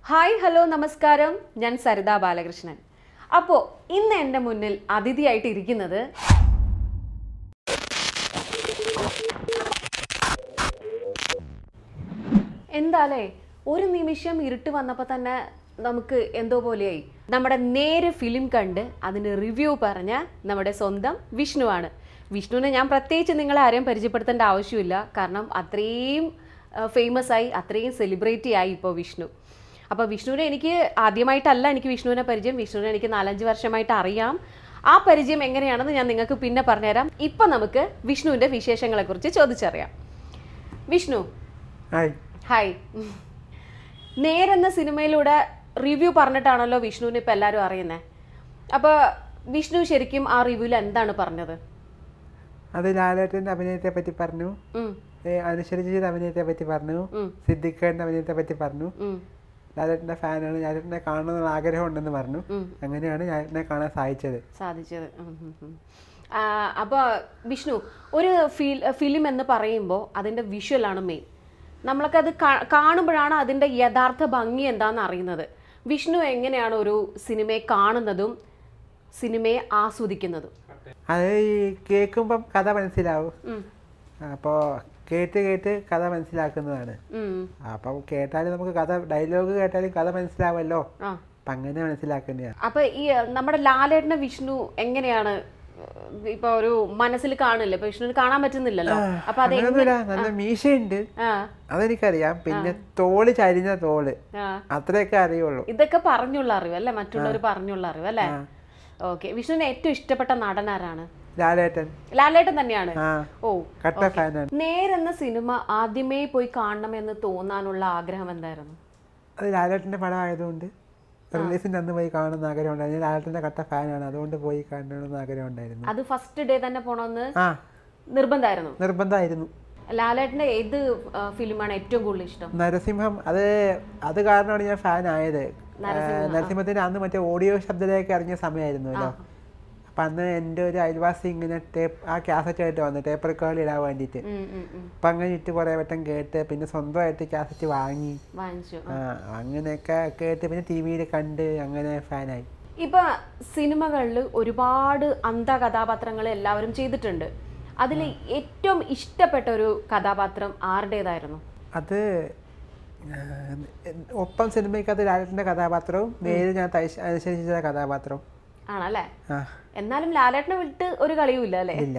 Hi hello നമസ്കാരം, ഞാൻ സരിത ബാലകൃഷ്ണൻ. അപ്പോൾ ഇന്ന് എൻ്റെ മുന്നിൽ അതിഥിയായിട്ട് ഇരിക്കുന്നത് എന്താലേ ഒരു നിമിഷം ഇരുട്ട് വന്നപ്പോൾ തന്നെ നമുക്ക് എന്തോ പോലെയായി. നമ്മുടെ നേരെ ഫിലിം കണ്ട് അതിന് റിവ്യൂ പറഞ്ഞ നമ്മുടെ സ്വന്തം വിഷ്ണുവാണ്. വിഷ്ണുവിനെ ഞാൻ പ്രത്യേകിച്ച് നിങ്ങളെ ആരെയും പരിചയപ്പെടുത്തേണ്ട ആവശ്യമില്ല, കാരണം അത്രയും ഫേമസ് ആയി, അത്രയും സെലിബ്രിറ്റി ആയി ഇപ്പോൾ വിഷ്ണു. അപ്പോൾ വിഷ്ണുവിനെ എനിക്ക് ആദ്യമായിട്ടല്ല എനിക്ക് വിഷ്ണുവിനെ പരിചയം, വിഷ്ണുവിനെ എനിക്ക് 4-5 വർഷമായിട്ട് അറിയാം. ആ പരിചയം എങ്ങനെയാണെന്ന് ഞാൻ നിങ്ങൾക്ക് പിന്നെ പറഞ്ഞുതരാം. ഇപ്പം നമുക്ക് വിഷ്ണുവിൻ്റെ വിശേഷങ്ങളെക്കുറിച്ച് ചോദിച്ചറിയാം. വിഷ്ണു ഹായ്. നേരെന്ന സിനിമയിലൂടെ റിവ്യൂ പറഞ്ഞിട്ടാണല്ലോ വിഷ്ണുവിനെ ഇപ്പം എല്ലാവരും അറിയുന്നത്. അപ്പോൾ വിഷ്ണു ശരിക്കും ആ റിവ്യൂവിൽ എന്താണ് പറഞ്ഞത്? അത് ലാലേട്ടൻ്റെ അഭിനയത്തെ പറ്റി പറഞ്ഞു, അനുസരിച്ച അഭിനയത്തെ പറ്റി പറഞ്ഞു, സിദ്ദിഖിന്റെ അഭിനയത്തെ പറ്റി പറഞ്ഞു. ലാലേട്ടൻ്റെ ഫാനാണ്, ലാലേട്ടനെ കാണണമെന്നുള്ള ആഗ്രഹം ഉണ്ടെന്ന് പറഞ്ഞു. അങ്ങനെയാണ് ലാലേട്ടനെ കാണാൻ സാധിച്ചത്. അപ്പോൾ വിഷ്ണു, ഒരു ഫിലിം എന്ന് പറയുമ്പോൾ അതിൻ്റെ വിഷ്വലാണ് മെയിൻ. നമ്മളൊക്കെ അത് കാണുമ്പോഴാണ് അതിൻ്റെ യഥാർത്ഥ ഭംഗി എന്താണെന്ന് അറിയുന്നത്. വിഷ്ണു എങ്ങനെയാണ് ഒരു സിനിമയെ കാണുന്നതും സിനിമയെ ആസ്വദിക്കുന്നതും? അത് ഈ കേൾക്കുമ്പം കഥ മനസ്സിലാവും, അപ്പോൾ കേട്ട് കഥ മനസ്സിലാക്കുന്നതാണ്. അപ്പം കേട്ടാലും നമുക്ക് കഥ, ഡയലോഗ് കേട്ടാലും കഥ മനസ്സിലാവല്ലോ, അപ്പം അങ്ങനെ മനസ്സിലാക്കുന്നതാണ്. അപ്പൊ ഈ നമ്മുടെ ലാലേട്ടനെ വിഷ്ണു എങ്ങനെയാണ് ഇപ്പൊ ഒരു മനസ്സിൽ കാണില്ല, ഇപ്പൊ വിഷ്ണുവിന് കാണാൻ പറ്റുന്നില്ലല്ലോ. അപ്പൊ നല്ല മീശയുണ്ട്, അതെനിക്കറിയാം. പിന്നെ തോള് ചരിഞ്ഞ തോള്, അത്രയൊക്കെ അറിയുള്ളൂ. ഇതൊക്കെ പറഞ്ഞുള്ള അറിവ് അല്ലേ, മറ്റുള്ളവർ പറഞ്ഞുള്ള അറിവ് അല്ലേ? ഓക്കെ. വിഷ്ണുവിന് ഏറ്റവും ഇഷ്ടപ്പെട്ട നടൻ ആരാണ്? ലാലേട്ടൻ തന്നെയാണ്. ഓ, നേരെന്ന സിനിമ ആദ്യമേ പോയി കാണണമെന്ന് തോന്നാനുള്ള ആഗ്രഹം എന്തായിരുന്നു? അത് ലാലേട്ടന്റെ പടം ആയതുകൊണ്ട് റിലീസിന്റെ അന്ന് പോയി കാണുന്ന ആഗ്രഹം ഉണ്ടായിരുന്നു. ലാലേട്ടന്റെ കട്ട ഫാനാണ്, അതുകൊണ്ട് പോയി കാണണമെന്ന് ആഗ്രഹം ഉണ്ടായിരുന്നു. അത് ഫസ്റ്റ് ഡേ തന്നെ പോണമെന്ന് നിർബന്ധമായിരുന്നു. ലാലേട്ടന്റെ ഏത് ഫിലിമാണ് ഏറ്റവും കൂടുതൽ ഇഷ്ടം? നരസിംഹം. അത് കാരണമാണ് ഞാൻ ഫാൻ ആയത്. നരസിംഹത്തിന്റെ അന്ന് മറ്റേ ഓഡിയോ ശബ്ദത്തിലേക്ക് ഇറങ്ങിയ സമയമായിരുന്നല്ലോ. അപ്പം അന്ന് എൻ്റെ ഒരു അയൽവാസി ഇങ്ങനെ ആ കാസറ്റ് ആയിട്ട് വന്നു, ടേപ്പ് റെക്കോർഡിൽ ഇടാൻ വേണ്ടിയിട്ട്. അപ്പം അങ്ങനെ ഇട്ട് കുറേ വട്ടം കേട്ട്, പിന്നെ സ്വന്തമായിട്ട് കാസറ്റ് വാങ്ങി, അങ്ങനെയൊക്കെ കേട്ട് പിന്നെ ടി വിയിൽ കണ്ട് അങ്ങനെ ഫാനായി. ഇപ്പൊ സിനിമകളിൽ ഒരുപാട് കഥാപാത്രങ്ങൾ എല്ലാവരും ചെയ്തിട്ടുണ്ട്. അതിൽ ഏറ്റവും ഇഷ്ടപ്പെട്ട ഒരു കഥാപാത്രം ആരുടേതായിരുന്നു? അത് ഒപ്പം സിനിമയ്ക്കകത്ത് ലാലേട്ടൻ്റെ കഥാപാത്രവും നേരെ ഞാൻ അനുസരിച്ച കഥാപാത്രവും ആണല്ലേ? എന്നാലും ലാലേട്ടനെ വിട്ട് ഒരു കളിയുമില്ല അല്ലേ? ഇല്ല.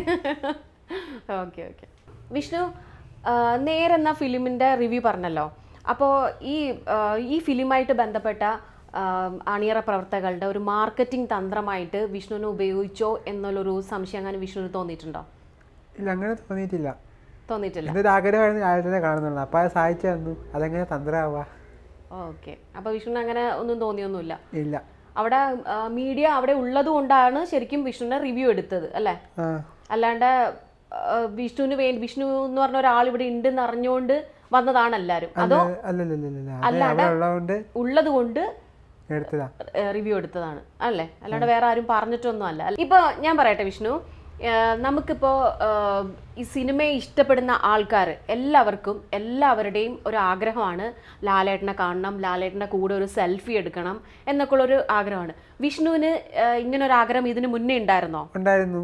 ഓക്കെ. വിഷ്ണു, നേരെന്ന ഫിലിമിന്റെ റിവ്യൂ പറഞ്ഞല്ലോ. അപ്പോൾ ഈ ഫിലിമായിട്ട് ബന്ധപ്പെട്ട അണിയറ പ്രവർത്തകരുടെ ഒരു മാർക്കറ്റിംഗ് തന്ത്രമായിട്ട് വിഷ്ണുവിനെ ഉപയോഗിച്ചോ എന്നുള്ളൊരു സംശയം അങ്ങനെ വിഷ്ണുവിന് തോന്നിയിട്ടുണ്ടോ? ഇല്ല, അങ്ങനെ തോന്നിയിട്ടില്ല. തോന്നിയിട്ടില്ല. ആഗ്രഹമായിരുന്നു ലാലേട്ടനെ കാണുന്നുള്ളൂ, അപ്പോൾ അത് സഹായിച്ചു തന്നു. അതെങ്ങനെ തന്ത്രമാവാ? ഓക്കെ. അപ്പോൾ വിഷ്ണുവിന് അങ്ങനെ ഒന്നും തോന്നിയൊന്നുമില്ല? ഇല്ല. അവിടെ മീഡിയ അവിടെ ഉള്ളത് കൊണ്ടാണ് ശരിക്കും വിഷ്ണുവിനെ റിവ്യൂ എടുത്തത് അല്ലേ? അല്ലാണ്ട് വിഷ്ണു എന്ന് പറഞ്ഞ ഒരാൾ ഇവിടെ ഉണ്ടെന്ന് അറിഞ്ഞുകൊണ്ട് വന്നതാണ് എല്ലാരും? അതോ അല്ലാണ്ട് ഉള്ളത് കൊണ്ട് റിവ്യൂ എടുത്തതാണ് അല്ലേ? അല്ലാണ്ട് വേറെ ആരും പറഞ്ഞിട്ടൊന്നും അല്ല. ഇപ്പൊ ഞാൻ പറയട്ടെ വിഷ്ണു, നമുക്കിപ്പോൾ ഈ സിനിമയെ ഇഷ്ടപ്പെടുന്ന ആൾക്കാർ എല്ലാവരുടെയും ഒരു ആഗ്രഹമാണ് ലാലേട്ടനെ കാണണം, ലാലേട്ടൻ്റെ കൂടെ ഒരു സെൽഫി എടുക്കണം എന്നൊക്കെ ഉള്ളൊരു ആഗ്രഹമാണ്. വിഷ്ണുവിന് ഇങ്ങനെ ഒരു ആഗ്രഹം ഇതിന് മുന്നേ ഉണ്ടായിരുന്നോ? ഉണ്ടായിരുന്നു,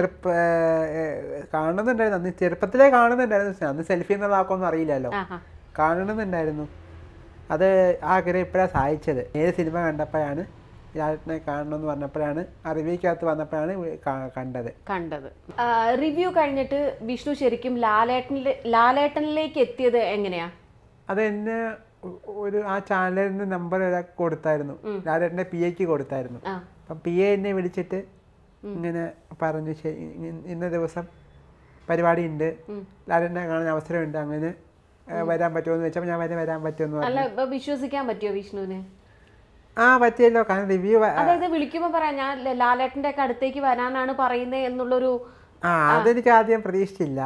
കാണുന്നുണ്ടായിരുന്നു. അന്ന് ചെറുപ്പത്തിലേ കാണുന്നുണ്ടായിരുന്നു. അന്ന് സെൽഫി എന്നുള്ളതാക്കൊന്നും അറിയില്ലല്ലോ, കാണുന്നുണ്ടായിരുന്നു. അത് ആഗ്രഹം ഇപ്പോഴാണ് സഹായിച്ചത്. ഏത് സിനിമ കണ്ടപ്പോഴാണ്, ലാലേട്ടനെ കാണണമെന്ന് പറഞ്ഞപ്പോഴാണ്, റിവ്യൂക്കകത്ത് വന്നപ്പോഴാണ് കണ്ടത്. റിവ്യൂ കഴിഞ്ഞിട്ട് വിഷ്ണു ശരിക്കും ലാലേട്ടനിലേക്ക് എത്തിയത് എങ്ങനെയാ? അത് എന്നെ ആ ചാനലിന്റെ നമ്പർ ഒരാൾക്ക് കൊടുത്തായിരുന്നു, ലാലേട്ടന്റെ PAക്ക് കൊടുത്തായിരുന്നു. അപ്പം PA എന്നെ വിളിച്ചിട്ട് ഇങ്ങനെ പറഞ്ഞു, ഇന്ന ദിവസം പരിപാടി ഉണ്ട്, ലാലേട്ടനെ കാണാൻ അവസരമുണ്ട്, അങ്ങനെ വരാൻ പറ്റുമോ വെച്ചപ്പോൾ ഞാൻ വരാൻ പറ്റുമെന്ന്. അല്ല, വിശ്വസിക്കാൻ പറ്റുമോ വിഷ്ണുവിന്? പറ്റിയല്ലോ, കാരണം റിവ്യൂ അതായത് വിളിക്കുമ്പോ പറയാം ഞാൻ ലാലേട്ടന്റെ ഒക്കെ അടുത്തേക്ക് വരാനാണ് പറയുന്നത് എന്നുള്ളൊരു. അതെനിക്ക് ആദ്യം പ്രതീക്ഷിച്ചില്ല.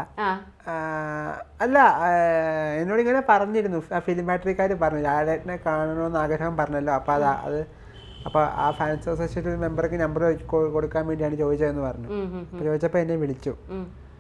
അല്ല, എന്നോട് ഇങ്ങനെ പറഞ്ഞിരുന്നു, ഫിലിം ഫാക്ടറിക്കാർ പറഞ്ഞു ലാലേട്ടനെ കാണണമെന്ന് ആഗ്രഹം പറഞ്ഞല്ലോ. അപ്പോൾ ആ ഫാൻസ് അസോസിയേഷൻ മെമ്പർക്ക് നമ്പർ കൊടുക്കാൻ വേണ്ടിയാണ് ചോദിച്ചതെന്ന് പറഞ്ഞു. അപ്പോൾ ചോദിച്ചപ്പോൾ എന്നെ വിളിച്ചു.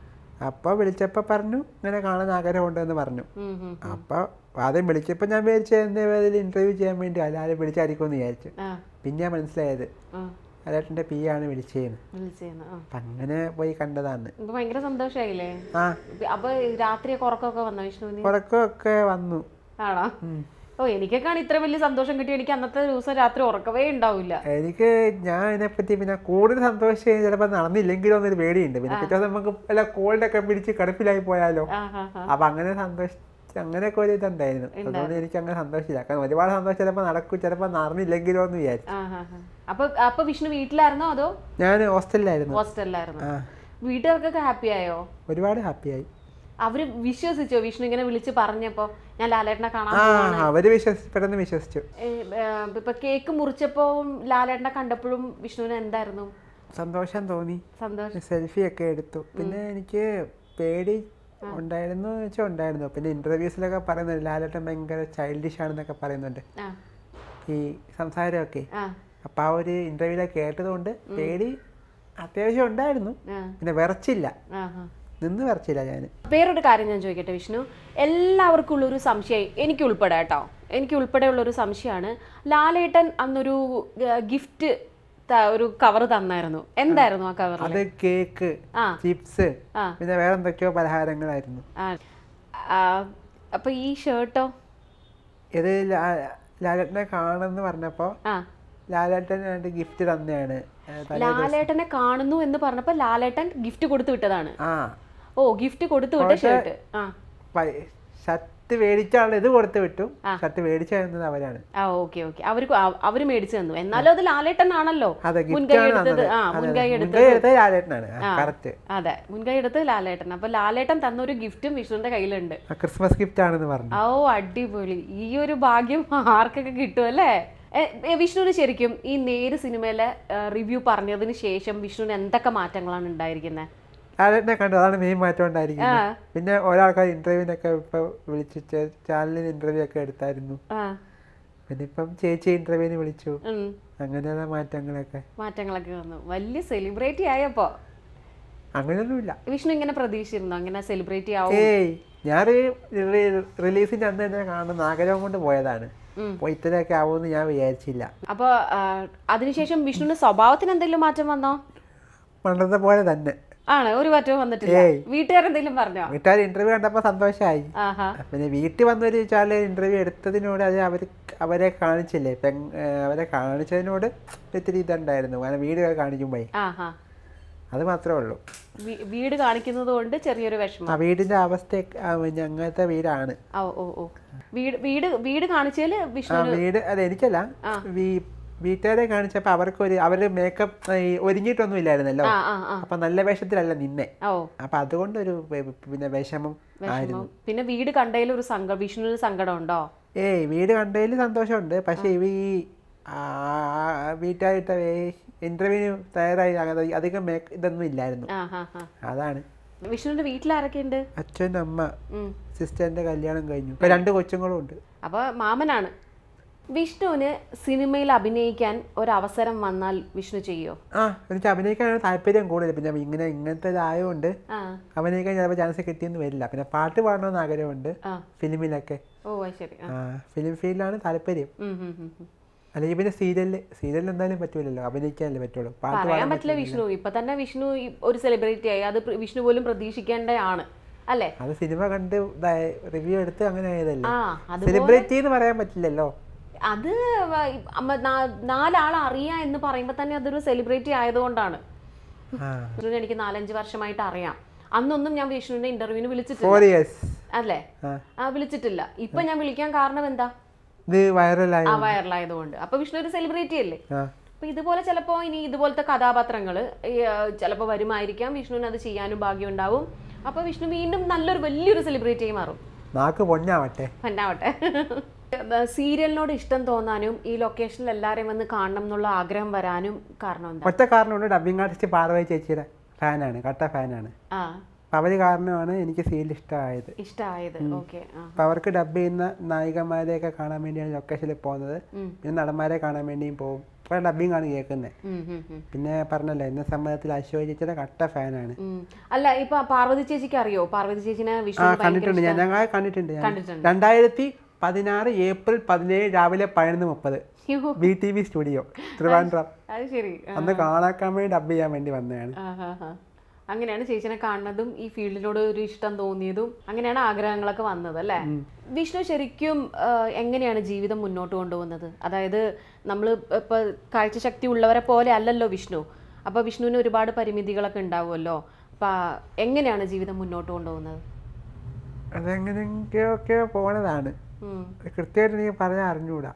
അപ്പോൾ വിളിച്ചപ്പോൾ പറഞ്ഞു ഇങ്ങനെ കാണാൻ ആഗ്രഹമുണ്ടെന്ന് പറഞ്ഞു. അപ്പോൾ ആദ്യം വിളിച്ചപ്പോൾ ഞാൻ വിചാരിച്ചു എന്തെങ്കിലും ഇൻ്റർവ്യൂ ചെയ്യാൻ വേണ്ടി ആരും വിളിച്ചായിരിക്കുമെന്ന് വിചാരിച്ചു. പിന്നെ മനസ്സിലായത് ലാലേട്ടൻ്റെ പി ആണ് വിളിച്ചതെന്ന്. അപ്പം അങ്ങനെ പോയി കണ്ടതാണ്. ഭയങ്കര സന്തോഷമായില്ലേ? അപ്പൊ രാത്രി ഉറക്കമൊക്കെ വന്നോ വിഷ്ണുവിന്? ഉറക്കമൊക്കെ വന്നു. ആണോ? ഓ, എനിക്കൊക്കെയാണ് ഇത്ര വലിയ സന്തോഷം കിട്ടി. എനിക്ക് അന്നത്തെ ദിവസം രാത്രി ഉറക്കവേ ഉണ്ടാവില്ല. എനിക്ക് ഞാൻ അതിനെപ്പറ്റി പിന്നെ കൂടുതൽ സന്തോഷം ചിലപ്പോൾ നടന്നില്ലെങ്കിലോ എന്നൊരു പേടിയുണ്ട്. പിന്നെ പിറ്റേ നമുക്ക് വല്ല കോൾഡൊക്കെ പിടിച്ച് കിടപ്പിലായി പോയാലോ. അപ്പൊ അങ്ങനെ അങ്ങനെയൊക്കെ ഒരു ഇതുണ്ടായിരുന്നു. അതുകൊണ്ട് എനിക്ക് അങ്ങനെ സന്തോഷമില്ല. കാരണം ഒരുപാട് സന്തോഷം ചിലപ്പോൾ നടക്കും, ചിലപ്പോൾ നടന്നില്ലെങ്കിലോ എന്ന് വിചാരിച്ചു. അപ്പൊ വിഷ്ണു വീട്ടിലായിരുന്നോ അതോ? ഞാൻ ഹോസ്റ്റലിലായിരുന്നു. വീട്ടുകാർക്കൊക്കെ ഹാപ്പി ആയോ? ഒരുപാട് ഹാപ്പിയായി. അവര് വിശ്വസിച്ചോ വിഷ്ണു ഇങ്ങനെ വിളിച്ച് പറഞ്ഞപ്പോ ഞാൻ ലാലേട്ടനെ കാണാൻ? അവര് പെട്ടെന്ന് വിശ്വസിച്ചു. ഇപ്പൊ കേക്ക് മുറിച്ചപ്പോ ലാലേട്ടനെ കണ്ടപ്പോഴും വിഷ്ണുവിന് എന്തായിരുന്നു? സന്തോഷം തോന്നി. സെൽഫി ഒക്കെ എടുത്തു. പിന്നെ എനിക്ക് പേടി ഉണ്ടായിരുന്നു വെച്ചാൽ ഉണ്ടായിരുന്നു. പിന്നെ ഇന്റർവ്യൂസിലൊക്കെ പറയുന്നുണ്ട് ലാലേട്ടൻ ഭയങ്കര ചൈൽഡിഷ് ആണെന്നൊക്കെ പറയുന്നുണ്ട് ഈ സംസാരമൊക്കെ. അപ്പൊ ആ ഒരു ഇന്റർവ്യൂലൊക്കെ കേട്ടതുകൊണ്ട് പേടി അത്യാവശ്യം ഉണ്ടായിരുന്നു. പിന്നെ വിറച്ചില്ല, നിന്ന് വിറച്ചില്ല ഞാൻ. വേറൊരു കാര്യം ഞാൻ ചോദിക്കട്ടെ വിഷ്ണു, എല്ലാവർക്കും ഉള്ളൊരു സംശയം, എനിക്ക് ഉൾപ്പെടെ കേട്ടോ, എനിക്ക് ഉൾപ്പെടെ ഉള്ളൊരു സംശയമാണ്. ലാലേട്ടൻ അന്നൊരു ഗിഫ്റ്റ് ഒരു കവർ തന്നായിരുന്നു. എന്തായിരുന്നു ആ കവർ? അത് കേക്ക്, ചിപ്സ്, പിന്നെ വേറെ എന്തൊക്കെയോ പലഹാരങ്ങളായിരുന്നു. അപ്പൊ ഈ ഷർട്ടോ? ഇത് ലാലേട്ടനെ കാണുന്നു പറഞ്ഞപ്പോ ലാലേട്ടൻ ഗിഫ്റ്റ് തന്നെയാണ്. ലാലേട്ടനെ കാണുന്നു എന്ന് പറഞ്ഞപ്പോ ലാലേട്ടൻ ഗിഫ്റ്റ് കൊടുത്തു വിട്ടതാണ്. ഓ, ഗിഫ്റ്റ് കൊടുത്തു വിട്ട ഷർട്ട്. ഷർട്ട് മേടിച്ച ആൾ ഇത് കൊടുത്തു വിട്ടു. ഷർട്ട് മേടിച്ചു തന്നത് അവരാണ്. അവര് മേടിച്ചു തന്നു. എന്നാലും അത് ലാലേട്ടൻ ആണല്ലോ മുൻകൈ എടുത്തത്. അതെ, മുൻകൈ എടുത്തത് ലാലേട്ടൻ. അപ്പൊ ലാലേട്ടൻ തന്നൊരു ഗിഫ്റ്റും വിഷ്ണുവിന്റെ കയ്യിലുണ്ട്. ക്രിസ്മസ് ഗിഫ്റ്റ് ആണെന്ന് പറഞ്ഞു. ഓ, അടിപൊളി. ഈ ഒരു ഭാഗ്യം ആർക്കൊക്കെ കിട്ടും അല്ലേ? വിഷ്ണുവിന് ശരിക്കും ഈ നേര് സിനിമയിലെ റിവ്യൂ പറഞ്ഞതിന് ശേഷം വിഷ്ണുവിന് എന്തൊക്കെ മാറ്റങ്ങളാണ് ഉണ്ടായിരിക്കുന്നത്? ലാലേട്ടനെ കണ്ടു, അതാണ് മെയിൻ മാറ്റം ഉണ്ടായിരിക്കുന്നത്. പിന്നെ ഒരാൾക്കാർ ഇന്റർവ്യൂവിനൊക്കെ ഇപ്പൊ വിളിച്ച് ചാനലിന് ഇന്റർവ്യൂ ഒക്കെ എടുത്തായിരുന്നു. പിന്നെ ഇപ്പം ചേച്ചി ഇന്റർവ്യൂവിന് വിളിച്ചു. അങ്ങനെയുള്ള മാറ്റങ്ങളൊക്കെ വന്നു. വലിയ സെലിബ്രിറ്റി ആയപ്പോ? അങ്ങനെയൊന്നുമില്ല. വിഷ്ണു ഇങ്ങനെ പ്രതീക്ഷിച്ചിരുന്നു അങ്ങനെ സെലിബ്രിറ്റി ആവും? ഞാൻ റിലീസിന്റെ അന്ന് തന്നെ കാണുന്ന ആഗ്രഹം കൊണ്ട് പോയതാണ്. ഇത്രയൊക്കെ ആവുമെന്ന് ഞാൻ വിചാരിച്ചില്ല. അപ്പൊ അതിനുശേഷം വിഷ്ണുവിന്റെ സ്വഭാവത്തിന് എന്തെങ്കിലും മാറ്റം വന്നോ? പണ്ടത്തെ പോലെ തന്നെ ആണ്, ഒരു മാറ്റവും വന്നിട്ടില്ല. വീട്ടുകാരെന്തെങ്കിലും പറഞ്ഞോ? വീട്ടുകാർ ഇന്റർവ്യൂ കണ്ടപ്പോ സന്തോഷമായി. പിന്നെ വീട്ടിൽ വന്നൊരു വെച്ചാല് ഇന്റർവ്യൂ എടുത്തതിനോട് അത് അവരെ കാണിച്ചില്ലേ, അവരെ കാണിച്ചതിനോട് ഇത്തിരി ഇതുണ്ടായിരുന്നു. കാരണം വീഡിയോ കാണിക്കുമ്പോ അത് മാത്രമേ ഉള്ളൂ. വീട് കാണിക്കുന്നത് കൊണ്ട് ചെറിയൊരു വിഷമം. വീടിന്റെ അവസ്ഥ അങ്ങനത്തെ വീടാണ്. വീട് കാണിച്ചാല് വീട് അത് എനിക്കല്ല, വീട്ടുകാരെ കാണിച്ചപ്പോ അവര് മേക്കപ്പ് ഒരുങ്ങിയിട്ടൊന്നും ഇല്ലായിരുന്നല്ലോ. അപ്പൊ നല്ല വേഷത്തിലല്ല നിന്നെ. അപ്പൊ അതുകൊണ്ടൊരു പിന്നെ വിഷമം ആയിരുന്നു. പിന്നെ വീട് കണ്ടതിൽ ഒരു വിഷ്ണുവിന് സങ്കടം ഉണ്ടോ? വീട് കണ്ടതിൽ സന്തോഷമുണ്ട്. പക്ഷെ ഈ വീട്ടുകാരിട്ട ഇന്റർവ്യൂവിന് തയ്യാറായി അധികം ഇതൊന്നും ഇല്ലായിരുന്നു. അതാണ്. വിഷ്ണുവിന്റെ വീട്ടിൽ ആരൊക്കെയുണ്ട്? അച്ഛൻ, അമ്മ, സിസ്റ്ററിന്റെ കല്യാണം കഴിഞ്ഞു. ഇപ്പൊ 2 കൊച്ചുങ്ങളും ഉണ്ട്. അപ്പൊ മാമനാണ്. വിഷ്ണുവിന് സിനിമയിൽ അഭിനയിക്കാൻ ഒരവസരം വന്നാൽ വിഷ്ണു ചെയ്യോ? എനിക്ക് അഭിനയിക്കാനാണ് താല്പര്യം കൂടുതൽ. പിന്നെ ഇങ്ങനത്തെ ഇതായതുകൊണ്ട് അഭിനയിക്കാൻ ചിലപ്പോൾ ചാൻസ് കിട്ടിയെന്ന് വരില്ല. പിന്നെ പാട്ട് പാടണമെന്ന് ആഗ്രഹമുണ്ട് ഫിലിമിലൊക്കെ. ഫിലിം ഫീൽഡിലാണ് താല്പര്യം. അല്ലെങ്കിൽ പിന്നെ സീരിയലിൽ എന്തായാലും പറ്റൂലല്ലോ, അഭിനയിക്കാനല്ലേ പറ്റുള്ളൂ. പറയാൻ പറ്റില്ല വിഷ്ണു. ഇപ്പൊ തന്നെ വിഷ്ണു ഒരു സെലിബ്രിറ്റി ആയി. അത് വിഷ്ണു പോലും പ്രതീക്ഷിക്കേണ്ടതാണ് അല്ലേ? അത് സിനിമ കണ്ട് റിവ്യൂ എടുത്ത് അങ്ങനെ ആയതല്ലേ. സെലിബ്രിറ്റി എന്ന് പറയാൻ പറ്റില്ലല്ലോ. അത് 4 ആൾ അറിയാം എന്ന് പറയുമ്പോ തന്നെ അതൊരു സെലിബ്രിറ്റി ആയതുകൊണ്ടാണ്. എനിക്ക് 4-5 വർഷമായിട്ട് അറിയാം. അന്നൊന്നും ഞാൻ വിഷ്ണുവിന്റെ ഇന്റർവ്യൂവിന് വിളിച്ചിട്ടില്ല അല്ലേ? വിളിച്ചിട്ടില്ല. ഇപ്പൊ ഞാൻ വിളിക്കാൻ കാരണം എന്താ? വൈറലായതുകൊണ്ട്. അപ്പൊ വിഷ്ണു ഒരു സെലിബ്രിറ്റി അല്ലേ? അപ്പൊ ഇതുപോലെ ചിലപ്പോ ഇനി ഇതുപോലത്തെ കഥാപാത്രങ്ങള് ചിലപ്പോ വരുമായിരിക്കാം. വിഷ്ണുവിന് അത് ചെയ്യാനും ഭാഗ്യം ഉണ്ടാവും. അപ്പൊ വിഷ്ണു വീണ്ടും നല്ലൊരു വലിയൊരു സെലിബ്രിറ്റി ആയി മാറും. പൊന്നാവട്ടെ. സീരിയലിനോട് ഇഷ്ടം തോന്നാനും ഈ ലൊക്കേഷനിൽ എല്ലാരെയും വന്ന് കാണണം എന്നുള്ള ആഗ്രഹം വരാനും കാരണം എന്താ? ഒറ്റ കാരണമുണ്ട്. ഡബിംഗ് ആർട്ടിസ്റ്റ് പാർവതി ചേച്ചിയുടെ ഫാനാണ്, കട്ട ഫാനാണ്. അവര് കാരണമാണ് എനിക്ക് സീരിയൽ ഇഷ്ടമായത്. അപ്പൊ അവർക്ക് ഡബ് ചെയ്യുന്ന നായികമാരെയൊക്കെ കാണാൻ വേണ്ടിയാണ് ലൊക്കേഷനിൽ പോകുന്നത്. പിന്നെ നടന്മാരെ കാണാൻ വേണ്ടിയും പോകും. ഇപ്പോൾ ഡബിങ് ആണ് കേൾക്കുന്നത്. ഉം, ഉം, ഉം. പിന്നെ പറഞ്ഞല്ലോ എന്നെ സംബന്ധത്തിൽ അശ്വതി ചേച്ചിയുടെ കട്ട ഫാനാണ്. അല്ല ഇപ്പൊ പാർവതി ചേച്ചിക്ക് അറിയോ? പാർവതി ചേച്ചിനെ ആ വിഷ്ണു കണ്ടിട്ടുണ്ട്, ഞാൻ കണ്ടിട്ടുണ്ട്. കണ്ടിട്ടുണ്ട്. 2016 ഏപ്രിൽ 17 രാവിലെ 11:30 BTV സ്റ്റുഡിയോ ട്രിവാൻഡ്രം. അത് ശരി. അന്ന് കാണാക്കാൻ വേണ്ടി ഡബ് ചെയ്യാൻ വേണ്ടി വന്നതാണ്. അങ്ങനെയാണ് ചേച്ചിനെ കാണുന്നതും ഈ ഫീൽഡിനോട് ഒരു ഇഷ്ടം തോന്നിയതും അങ്ങനെയാണ് ആഗ്രഹങ്ങളൊക്കെ വന്നത് അല്ലേ? വിഷ്ണു ശരിക്കും എങ്ങനെയാണ് ജീവിതം മുന്നോട്ട് കൊണ്ടുപോകുന്നത്? അതായത് നമ്മൾ ഇപ്പൊ കാഴ്ചശക്തി ഉള്ളവരെ പോലെ അല്ലല്ലോ വിഷ്ണു. അപ്പൊ വിഷ്ണുവിന് ഒരുപാട് പരിമിതികളൊക്കെ ഉണ്ടാവുമല്ലോ. അപ്പൊ എങ്ങനെയാണ് ജീവിതം മുന്നോട്ട് കൊണ്ടുപോകുന്നത്? അതെങ്ങനെയൊക്കെ പോണതാണ്, കൃത്യമായിട്ട് എനിക്ക് പറഞ്ഞാൽ അറിഞ്ഞൂടാ.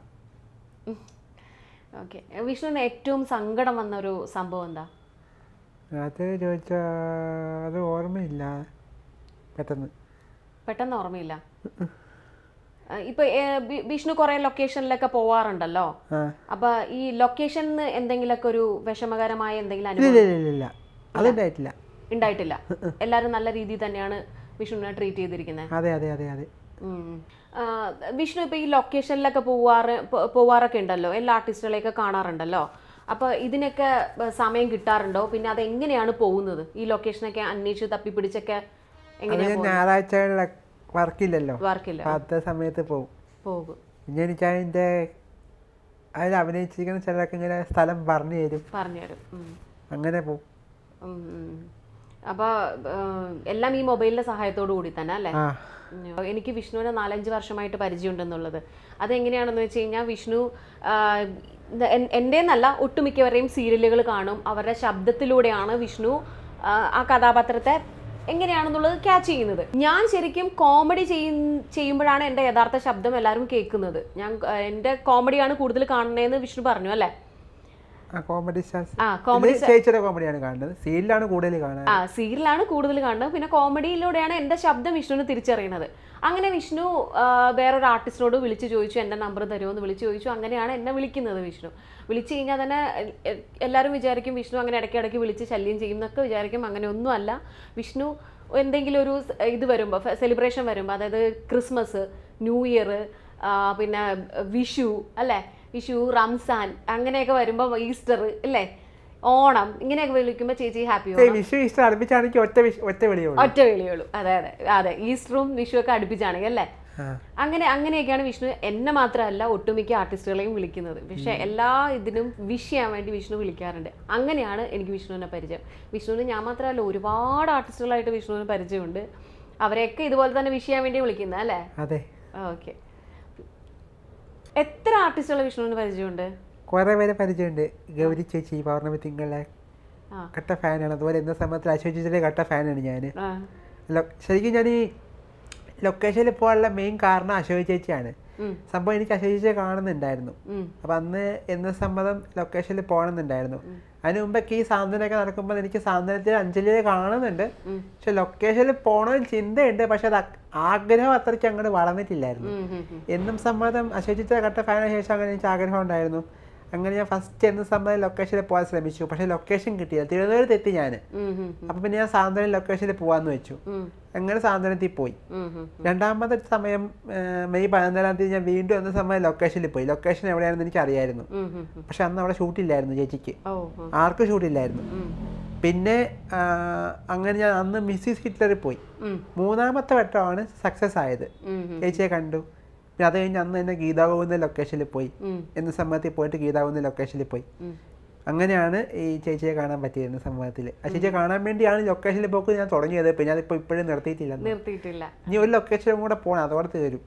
ഓക്കെ, വിഷ്ണുവിന് ഏറ്റവും സങ്കടം വന്ന ഒരു സംഭവം എന്താ? അത് ചോദിച്ചാൽ അത് ഓർമ്മയില്ല, പെട്ടെന്ന് ഓർമ്മയില്ല. ഇപ്പൊ വിഷ്ണു കുറെ ലൊക്കേഷനിലൊക്കെ പോവാറുണ്ടല്ലോ. അപ്പൊ ഈ ലൊക്കേഷനിൽ എന്തെങ്കിലുമൊക്കെ ഒരു വിഷമകരമായ എന്തെങ്കിലും അനുഭവം ഉണ്ടായിട്ടില്ല? എല്ലാരും നല്ല രീതിയിൽ തന്നെയാണ് വിഷ്ണുവിനെ ട്രീറ്റ് ചെയ്തിരിക്കുന്നത്. അതെ അതെ അതെ അതെ. വിഷ്ണു ഇപ്പൊ ഈ ലൊക്കേഷനിലൊക്കെ പോവാറൊക്കെ ഉണ്ടല്ലോ, എല്ലാ ആർട്ടിസ്റ്റുകളെയൊക്കെ കാണാറുണ്ടല്ലോ. അപ്പൊ ഇതിനൊക്കെ സമയം കിട്ടാറുണ്ടോ? പിന്നെ അത് എങ്ങനെയാണ് പോകുന്നത്? ഈ ലൊക്കേഷനൊക്കെ അന്വേഷിച്ച് തപ്പിപ്പിടിച്ചൊക്കെ ഞായറാഴ്ച വർക്കില്ലല്ലോ, വർക്കില്ല, സമയത്ത് പോകും. പിന്നെ എനിക്ക് അതിൽ അഭിനയിച്ചിരിക്കുന്ന ചിലരൊക്കെ ഇങ്ങനെ സ്ഥലം പറഞ്ഞു തരും. അങ്ങനെ പോകും. അപ്പൊ എല്ലാം ഈ മൊബൈലിന്റെ സഹായത്തോടു കൂടി തന്നെ അല്ലേ? എനിക്ക് വിഷ്ണുവിനെ 4-5 വർഷമായിട്ട് പരിചയമുണ്ടെന്നുള്ളത് അതെങ്ങനെയാണെന്ന് വെച്ച് കഴിഞ്ഞാൽ, വിഷ്ണു എൻ്റെന്നല്ല ഒട്ടുമിക്കവരെയും സീരിയലുകൾ കാണും. അവരുടെ ശബ്ദത്തിലൂടെയാണ് വിഷ്ണു ആ കഥാപാത്രത്തെ എങ്ങനെയാണെന്നുള്ളത് ക്യാച്ച് ചെയ്യുന്നത്. ഞാൻ ശരിക്കും കോമഡി ചെയ്യുമ്പോഴാണ് എൻ്റെ യഥാർത്ഥ ശബ്ദം എല്ലാവരും കേൾക്കുന്നത്. എൻ്റെ കോമഡിയാണ് കൂടുതൽ കാണുന്നതെന്ന് വിഷ്ണു പറഞ്ഞു അല്ലേ? സീരിയലാണ് കൂടുതൽ കാണുന്നത്. പിന്നെ കോമഡിയിലൂടെയാണ് എൻ്റെ ശബ്ദം വിഷ്ണുവിന് തിരിച്ചറിയുന്നത്. അങ്ങനെ വിഷ്ണു വേറൊരു ആർട്ടിസ്റ്റിനോട് വിളിച്ചു ചോദിച്ചു, എൻ്റെ നമ്പർ തരുമോ എന്ന് വിളിച്ചു ചോദിച്ചു. അങ്ങനെയാണ് എന്നെ വിളിക്കുന്നത് വിഷ്ണു. വിളിച്ചു കഴിഞ്ഞാൽ തന്നെ എല്ലാവരും വിചാരിക്കും വിഷ്ണു അങ്ങനെ ഇടയ്ക്കിടയ്ക്ക് വിളിച്ച് ശല്യം ചെയ്യും എന്നൊക്കെ വിചാരിക്കും. അങ്ങനെ ഒന്നും അല്ല. വിഷ്ണു എന്തെങ്കിലും ഒരു ഇത് വരുമ്പോൾ, സെലിബ്രേഷൻ വരുമ്പോൾ, അതായത് ക്രിസ്മസ്, ന്യൂ ഇയർ, പിന്നെ വിഷു അല്ലേ, വിഷു, റംസാൻ അങ്ങനെയൊക്കെ വരുമ്പോൾ, ഈസ്റ്റർ അല്ലേ, ഓണം, ഇങ്ങനെയൊക്കെ വിളിക്കുമ്പോൾ ചേച്ചി ഹാപ്പി ഒറ്റ വിളിയുള്ളൂ. അതെ അതെ അതെ, ഈസ്റ്ററും വിഷു ഒക്കെ അടുപ്പിച്ചാണെങ്കിൽ അല്ലേ? അങ്ങനെയൊക്കെയാണ് വിഷ്ണു എന്നെ മാത്രമല്ല ഒട്ടുമിക്ക ആർട്ടിസ്റ്റുകളെയും വിളിക്കുന്നത്. പക്ഷെ എല്ലാ ഇതിനും വിഷ് ചെയ്യാൻ വേണ്ടി വിഷ്ണു വിളിക്കാറുണ്ട്. അങ്ങനെയാണ് എനിക്ക് വിഷ്ണുവിനെ പരിചയം. വിഷ്ണുവിന് ഞാൻ മാത്രമല്ല, ഒരുപാട് ആർട്ടിസ്റ്റുകളായിട്ട് വിഷ്ണുവിന് പരിചയമുണ്ട്. അവരെയൊക്കെ ഇതുപോലെ തന്നെ വിഷ് ചെയ്യാൻ വേണ്ടി വിളിക്കുന്നത് അല്ലേ? അതെ. ഓക്കെ, എത്ര ആർട്ടിസ്റ്റുകളെ വിഷ്ണുവിന് പരിചയമുണ്ട്? കുറെ പേരെ പരിചയമുണ്ട്. ഗൗരി ചേച്ചി, പൗർണമി തിങ്കളെ കട്ട ഫാനാണ്. അതുപോലെ എന്ന സമയത്ത് അശ്വതി ചേച്ചിയുടെ കട്ട ഫാനാണ് ഞാൻ. ശരിക്കും ഞാൻ ഈ ലൊക്കേഷനിൽ പോകാനുള്ള മെയിൻ കാരണം അശ്വതി ചേച്ചിയാണ്. സംഭവം എനിക്ക് അശ്വതി ചേച്ചിയെ കാണുന്നുണ്ടായിരുന്നു. അപ്പം അന്ന് എന്ന സമ്മതം ലൊക്കേഷനിൽ പോകണമെന്നുണ്ടായിരുന്നു. അതിന് മുമ്പൊക്കെ ഈ സാന്ത്വനമൊക്കെ നടക്കുമ്പോൾ എനിക്ക് സാന്ത്വനത്തിൽ അഞ്ജലിയെ കാണുന്നുണ്ട്. പക്ഷെ ലൊക്കേഷനിൽ പോകണമെന്ന് ചിന്തയുണ്ട്. പക്ഷെ അത് ആഗ്രഹം അത്രയ്ക്ക് അങ്ങോട്ട് വളർന്നിട്ടില്ലായിരുന്നു. എന്നും സമ്മതം അശ്വതി ചേച്ചിയുടെ കട്ട ഫാനിന് ശേഷം അങ്ങനെ എനിക്ക് ആഗ്രഹം ഉണ്ടായിരുന്നു. അങ്ങനെ ഞാൻ ഫസ്റ്റ് എന്ന സമയം ലൊക്കേഷനിൽ പോകാൻ ശ്രമിച്ചു. പക്ഷെ ലൊക്കേഷൻ കിട്ടിയില്ല. തിരുവനന്തപുരത്ത് എത്തി ഞാൻ. അപ്പൊ പിന്നെ ഞാൻ സാന്ത്വനം ലൊക്കേഷനിൽ പോവാന്ന് വെച്ചു. അങ്ങനെ സാന്ത്വനത്തിൽ പോയി. രണ്ടാമത്തെ സമയം മെയ് 14-ാം തീയതി ഞാൻ വീണ്ടും എന്ന സമയം ലൊക്കേഷനിൽ പോയി. ലൊക്കേഷൻ എവിടെയാണെന്ന് എനിക്ക് അറിയായിരുന്നു. പക്ഷെ അന്ന് അവിടെ ഷൂട്ടില്ലായിരുന്നു ചേച്ചിക്ക്, ആർക്കും ഷൂട്ടില്ലായിരുന്നു. പിന്നെ അങ്ങനെ ഞാൻ അന്ന് മിസ്സിസ് ഹിറ്റ്ലറിൽ പോയി. മൂന്നാമത്തെ വട്ടമാണ് സക്സസ് ആയത്. ചേച്ചിയെ കണ്ടു. പിന്നെ അത് കഴിഞ്ഞ് അന്ന് തന്നെ ഗീതാഗോവിന്ദ ലൊക്കേഷനിൽ പോയി. എന്ന സമയത്തിൽ പോയിട്ട് ഗീതാഗോവിന്ദ ലൊക്കേഷനിൽ പോയി. അങ്ങനെയാണ് ഈ ചേച്ചിയെ കാണാൻ പറ്റിയിരുന്ന സമയത്തിൽ. ആ ചേച്ചിയെ കാണാൻ വേണ്ടിയാണ് ലൊക്കേഷനിൽ പോക്ക് ഞാൻ തുടങ്ങിയത്. പിന്നെ അതിപ്പോ ഇപ്പോഴും നിർത്തിയിട്ടില്ല. ഇനി ഒരു ലൊക്കേഷനും കൂടെ പോകണം, അതോടെ തരും.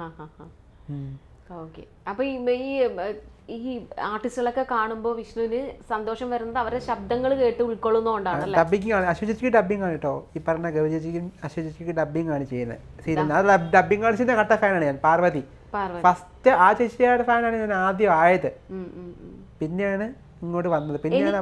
ഓക്കെ, അപ്പൊ ഈ ആർട്ടിസ്റ്റുകളൊക്കെ കാണുമ്പോൾ വിഷ്ണുവിന് സന്തോഷം വരുന്നത് അവരുടെ ശബ്ദങ്ങൾ കേട്ട് ഉൾക്കൊള്ളുന്നതുകൊണ്ടാണ്. ഡബിങ് ആണ്, അശ്വതി ചേച്ചിക്ക് ഡബിങ് ആണ് കേട്ടോ. ഈ പറഞ്ഞ ഗൗരി ചേച്ചിക്കും അശ്വതി ചേച്ചിക്ക് ഡബിങ് ആണ് ചെയ്യുന്നത് സീരിയൽ. അത് ഡബിങ് ആർട്ടിസ്റ്റിന്റെ കട്ട ഫാനാണ് ഞാൻ. പാർവതി ഫസ്റ്റ് ആ ചേച്ചിയുടെ ഫാനാണ് ഞാൻ ആദ്യം ആയത്. പിന്നെയാണ് ഇങ്ങോട്ട് വന്നത്. പിന്നെയാണ്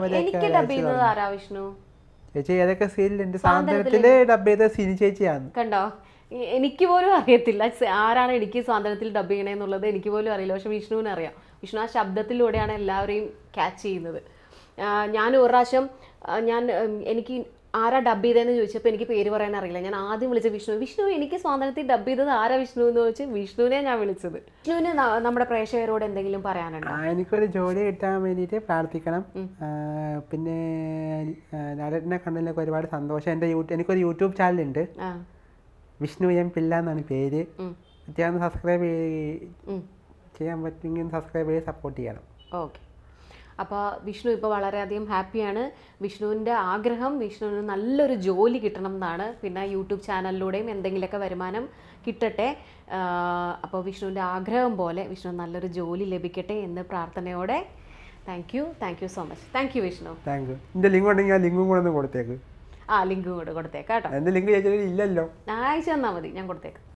ചേച്ചി ഏതൊക്കെ സീരിയലുണ്ട്. സാന്ത്വനത്തില് ഡബ് ചെയ്ത സിനി ചേച്ചിയാണ്. കണ്ടോ, എനിക്ക് പോലും അറിയത്തില്ല ആരാണ് എനിക്ക് സ്വാതന്ത്ര്യത്തിൽ ഡബ് ചെയ്യണേന്നുള്ളത്. എനിക്ക് പോലും അറിയില്ല. പക്ഷെ വിഷ്ണുവിന് അറിയാം. വിഷ്ണു ആ ശബ്ദത്തിലൂടെയാണ് എല്ലാവരെയും ക്യാച്ച് ചെയ്യുന്നത്. ഞാൻ ഒരു പ്രാവശ്യം എനിക്ക് ആരാ ഡബ് ചെയ്തതെന്ന് ചോദിച്ചപ്പോൾ എനിക്ക് പേര് പറയാൻ അറിയില്ല. ഞാൻ ആദ്യം വിളിച്ച വിഷ്ണു എനിക്ക് സ്വാതന്ത്ര്യത്തിൽ ഡബ് ചെയ്തത് ആരാ വിഷ്ണു എന്ന് ചോദിച്ച് വിഷ്ണുവിനെ ഞാൻ വിളിച്ചത്. വിഷ്ണുവിന് നമ്മുടെ പ്രേക്ഷകരോട് എന്തെങ്കിലും പറയാനുണ്ടോ? എനിക്കൊരു ജോലി കിട്ടാൻ വേണ്ടിയിട്ട് പ്രാർത്ഥിക്കണം. പിന്നെ ലാലേട്ടനെ കണ്ടതിലൊക്കെ ഒരുപാട് സന്തോഷം. എനിക്കൊരു യൂട്യൂബ് ചാനലുണ്ട്, വിഷ്ണു എം പിള്ള എന്നാണ് പേര്. അത്യാവശ്യം സബ്സ്ക്രൈബ് ചെയ്യാൻ പറ്റുമെങ്കിൽ സബ്സ്ക്രൈബ് ചെയ്ത് സപ്പോർട്ട് ചെയ്യണം. ഓക്കെ. അപ്പോൾ വിഷ്ണു ഇപ്പോൾ വളരെയധികം ഹാപ്പിയാണ്. വിഷ്ണുവിൻ്റെ ആഗ്രഹം വിഷ്ണുവിന് നല്ലൊരു ജോലി കിട്ടണം എന്നാണ്. പിന്നെ യൂട്യൂബ് ചാനലിലൂടെയും എന്തെങ്കിലുമൊക്കെ വരുമാനം കിട്ടട്ടെ. അപ്പോൾ വിഷ്ണുവിൻ്റെ ആഗ്രഹം പോലെ വിഷ്ണു നല്ലൊരു ജോലി ലഭിക്കട്ടെ എന്ന് പ്രാർത്ഥനയോടെ thank you so much. Thank you Vishnu. Thank you. എൻ്റെ ലിങ്ക് ഉണ്ടെങ്കിൽ ആ ലിങ്കും കൂടെ ഒന്ന് കൊടുത്തേക്ക്. ലിങ്ക് കൂടെ കൊടുത്തേക്കാം കേട്ടോ. എൻ്റെ ലിങ്ക് ചോദിച്ചാൽ ഇല്ലല്ലോ. അയച്ചു തന്നാൽ മതി, ഞാൻ കൊടുത്തേക്കാം.